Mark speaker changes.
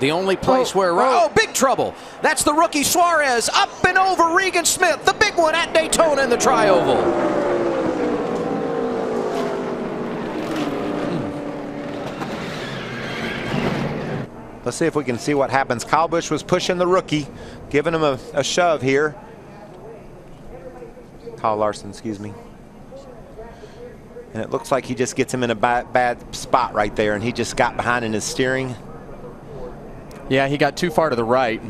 Speaker 1: The only place where... Oh, big trouble. That's the rookie Suarez up and over Regan Smith, the big one at Daytona in the tri-oval.
Speaker 2: Let's see if we can see what happens. Kyle Busch was pushing the rookie, giving him a shove here. Kyle Larson, excuse me. And it looks like he just gets him in a bad spot right there, and he just got behind in his steering.
Speaker 3: Yeah, he got too far to the right.